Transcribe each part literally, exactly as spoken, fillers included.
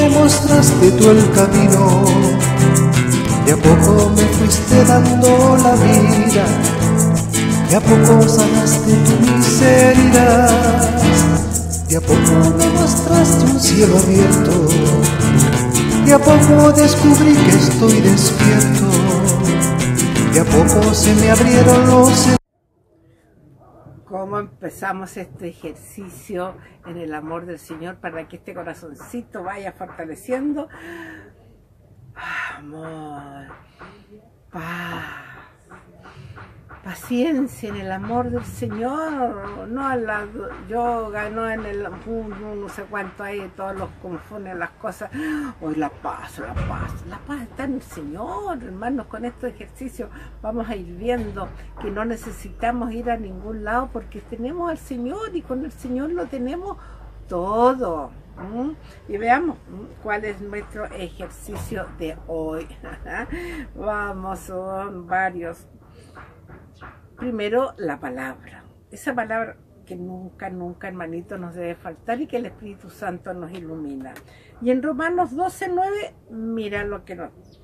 me mostraste tú el camino, de a poco me fuiste dando la vida, de a poco sanaste tu miseria, de a poco me mostraste un cielo abierto, de a poco descubrí que estoy despierto, de a poco se me abrieron los... ¿Cómo empezamos este ejercicio en el amor del Señor para que este corazoncito vaya fortaleciendo? Amor, paz, paciencia en el amor del Señor, no en la yoga, no en el no, no sé cuánto hay, todos los confunden las cosas. Hoy la paz, la paz, la paz está en el Señor, hermanos. Con estos ejercicios vamos a ir viendo que no necesitamos ir a ningún lado porque tenemos al Señor y con el Señor lo tenemos todo. ¿Mm? Y veamos ¿mm? cuál es nuestro ejercicio de hoy. Vamos, son varios. Primero, la palabra. Esa palabra que nunca, nunca, hermanito, nos debe faltar y que el Espíritu Santo nos ilumina. Y en Romanos doce, nueve, mira lo que nos dice.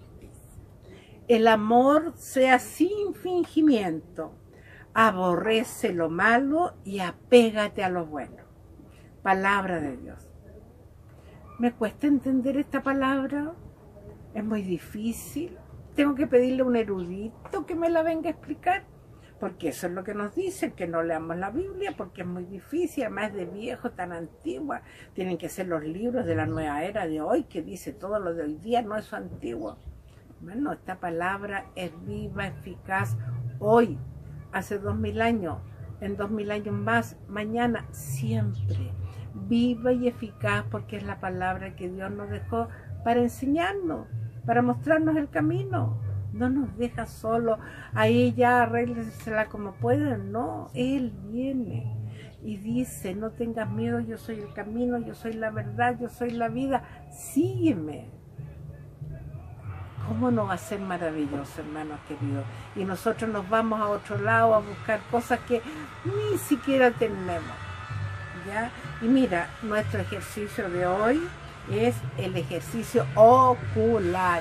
El amor sea sin fingimiento, aborrece lo malo y apégate a lo bueno. Palabra de Dios. ¿Me cuesta entender esta palabra? Es muy difícil. Tengo que pedirle a un erudito que me la venga a explicar. Porque eso es lo que nos dicen, que no leamos la Biblia, porque es muy difícil, además de viejo, tan antigua. Tienen que ser los libros de la nueva era de hoy, que dice todo lo de hoy día, no es antiguo. Bueno, esta palabra es viva, eficaz, hoy, hace dos mil años, en dos mil años más, mañana, siempre. Viva y eficaz, porque es la palabra que Dios nos dejó para enseñarnos, para mostrarnos el camino. No nos deja solo, ahí ya arréglensela como puedan, no, Él viene y dice, no tengas miedo, yo soy el camino, yo soy la verdad, yo soy la vida, sígueme. ¿Cómo no va a ser maravilloso, hermanos queridos? Y nosotros nos vamos a otro lado a buscar cosas que ni siquiera tenemos, ¿ya? Y mira, nuestro ejercicio de hoy es el ejercicio ocular.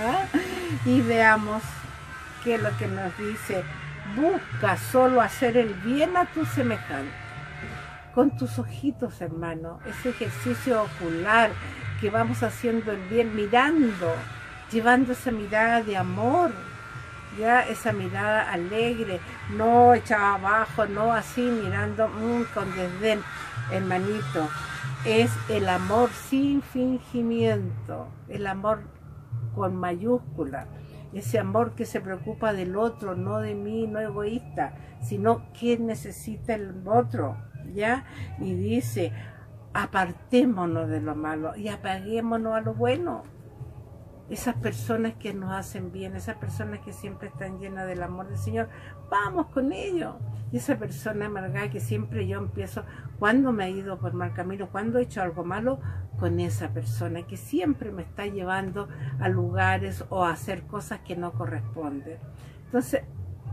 Y veamos qué es lo que nos dice. Busca solo hacer el bien a tu semejante. Con tus ojitos, hermano, ese ejercicio ocular que vamos haciendo el bien, mirando, llevando esa mirada de amor, ya esa mirada alegre, no echada abajo, no así mirando mmm, con desdén, hermanito. Es el amor sin fingimiento, el amor con mayúscula, ese amor que se preocupa del otro, no de mí, no egoísta, sino que necesita el otro, ¿ya? Y dice, apartémonos de lo malo y apaguémonos a lo bueno. Esas personas que nos hacen bien, esas personas que siempre están llenas del amor del Señor, vamos con ellos. Y esa persona amargada que siempre yo empiezo, cuando me ha ido por mal camino, cuando he hecho algo malo, con esa persona que siempre me está llevando a lugares o a hacer cosas que no corresponden. Entonces,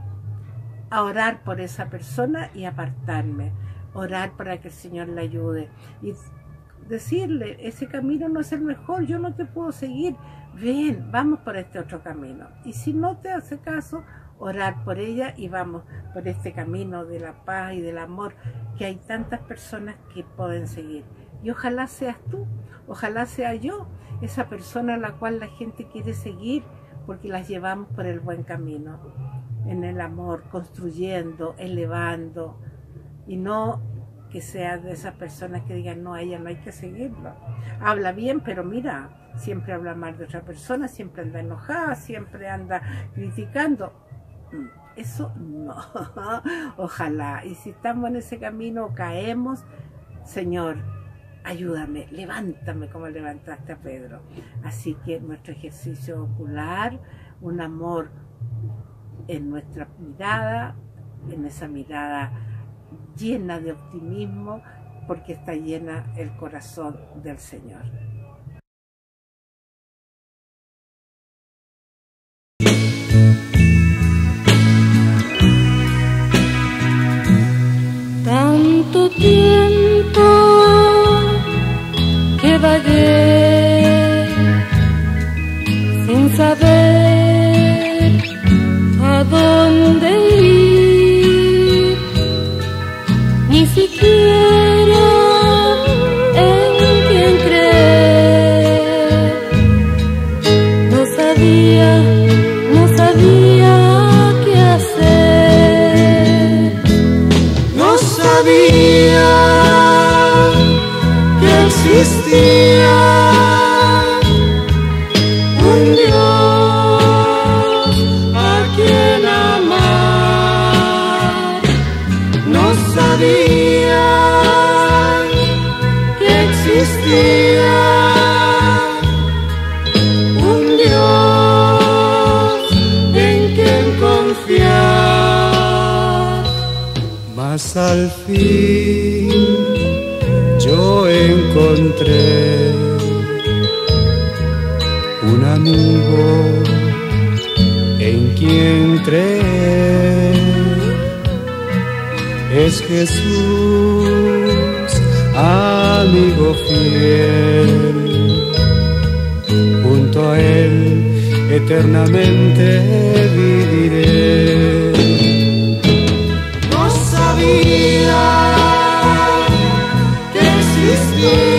a orar por esa persona y apartarme, orar para que el Señor le ayude y decirle, ese camino no es el mejor, yo no te puedo seguir, ven, vamos por este otro camino. Y si no te hace caso, orar por ella y vamos por este camino de la paz y del amor que hay tantas personas que pueden seguir. Y ojalá seas tú, ojalá sea yo, esa persona a la cual la gente quiere seguir, porque las llevamos por el buen camino, en el amor, construyendo, elevando, y no que sea de esas personas que digan, no, a ella no hay que seguirlo. Habla bien, pero mira, siempre habla mal de otra persona, siempre anda enojada, siempre anda criticando. Eso no, ojalá. Y si estamos en ese camino, caemos, Señor, ayúdame, levántame como levantaste a Pedro. Así que nuestro ejercicio ocular, un amor en nuestra mirada, en esa mirada llena de optimismo, porque está llena el corazón del Señor. Tanto tiempo que vagué existía un Dios a quien amar. No sabía que existía un Dios en quien confiar. Mas al fin yo encontré un amigo en quien creer. Es Jesús, amigo fiel. Junto a Él eternamente viviré. No sabía que existía